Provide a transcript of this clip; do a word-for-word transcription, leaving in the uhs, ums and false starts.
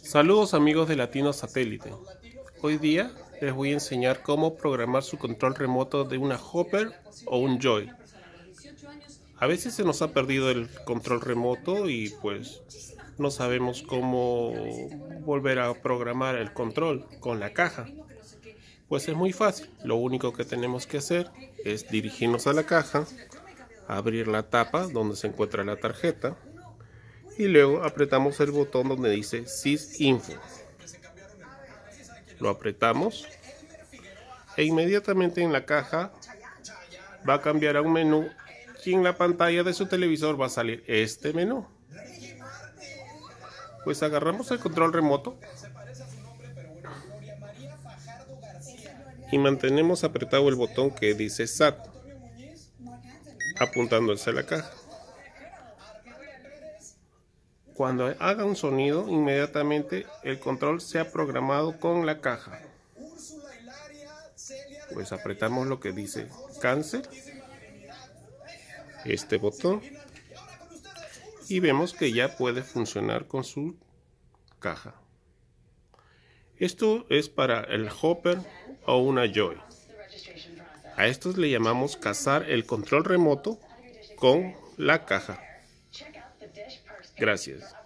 Saludos amigos de Latino Satélite. Hoy día les voy a enseñar cómo programar su control remoto de una Hopper o un Joy. A veces se nos ha perdido el control remoto y pues no sabemos cómo volver a programar el control con la caja. Pues es muy fácil, lo único que tenemos que hacer es dirigirnos a la caja, abrir la tapa donde se encuentra la tarjeta y luego apretamos el botón donde dice Sysinfo. Lo apretamos e inmediatamente en la caja va a cambiar a un menú y en la pantalla de su televisor va a salir este menú. Pues agarramos el control remoto y mantenemos apretado el botón que dice S A T, apuntándose a la caja. Cuando haga un sonido, inmediatamente el control se ha programado con la caja. Pues apretamos lo que dice Cancel, este botón, y vemos que ya puede funcionar con su caja. Esto es para el Hopper o una Joy. A estos le llamamos casar el control remoto con la caja. Gracias.